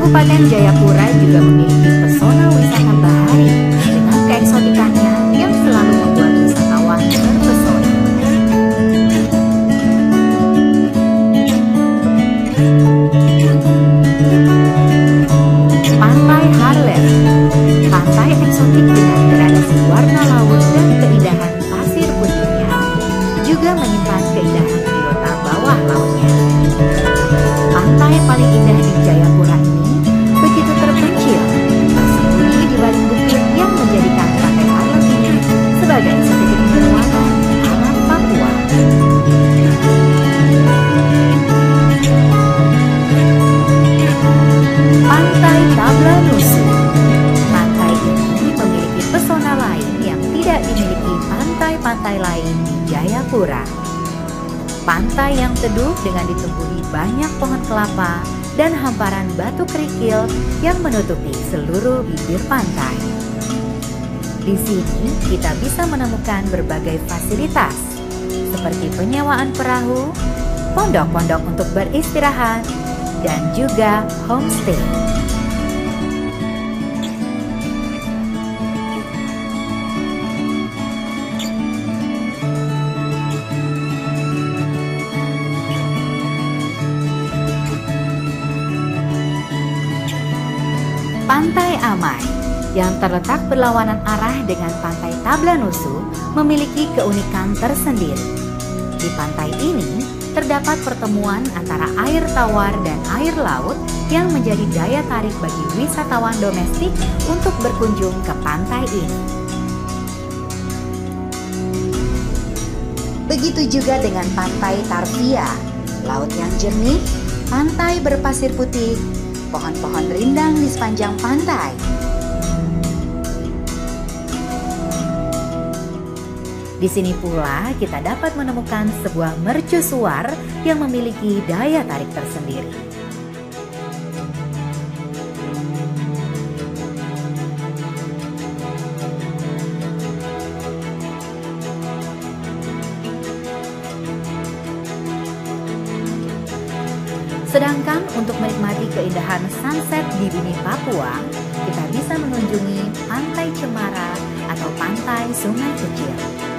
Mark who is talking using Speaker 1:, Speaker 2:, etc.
Speaker 1: Kabupaten Jayapura juga memiliki pesona wisata bahari dengan keeksotikannya yang selalu membuat wisatawan terpesona. Pantai Harlem, pantai eksotik dengan gradasi warna laut dan keindahan pasir putihnya, juga menyimpan keindahan biota bawah lautnya. Pantai paling indah di Jayapura ini begitu terpencil, tersembunyi di balik bukit yang menjadikan pantai Harlem ini sebagai setitik berwarna alam Papua. Pantai Tablanusu. Pantai ini memiliki pesona lain yang tidak dimiliki pantai-pantai lain di Jayapura. Pantai yang teduh dengan ditumbuhi banyak pohon kelapa dan hamparan batu kerikil yang menutupi seluruh bibir pantai. Di sini kita bisa menemukan berbagai fasilitas seperti penyewaan perahu, pondok-pondok untuk beristirahat, dan juga homestay. Pantai Amai yang terletak berlawanan arah dengan Pantai Tablanusu memiliki keunikan tersendiri. Di pantai ini terdapat pertemuan antara air tawar dan air laut yang menjadi daya tarik bagi wisatawan domestik untuk berkunjung ke pantai ini. Begitu juga dengan Pantai Tarvia, laut yang jernih, pantai berpasir putih, pohon-pohon rindang di sepanjang pantai. Di sini pula kita dapat menemukan sebuah mercusuar yang memiliki daya tarik tersendiri. Sedangkan untuk menikmati keindahan sunset di bumi Papua, kita bisa mengunjungi Pantai Cemara atau Pantai Sungai Kecil.